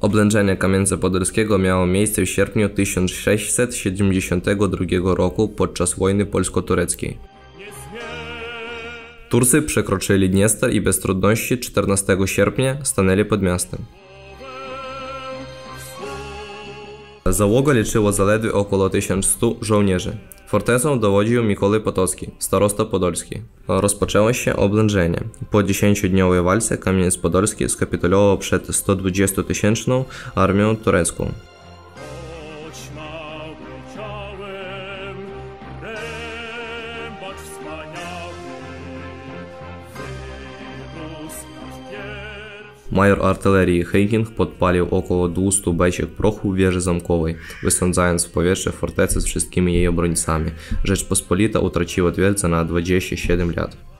Oblężenie Kamieńca-Podilskiego miało miejsce w sierpniu 1672 roku podczas wojny polsko-tureckiej. Turcy przekroczyli Dniester i bez trudności 14 sierpnia stanęli pod miastem. Załoga liczyła zaledwie około 1100 żołnierzy. Fortecą dowodził Mikołaj Potocki, starosta podolski. Rozpoczęło się oblężenie. Po 10-dniowej walce Kamieniec-Podilski skapitulował przed 120-tysięczną armią turecką. Major artylerii Heiking podpalił około 200 beczek prochu wieży zamkowej, wysądzając w powietrze fortecę z wszystkimi jej obrońcami. Rzeczpospolita utraciła twierdze na 27 lat.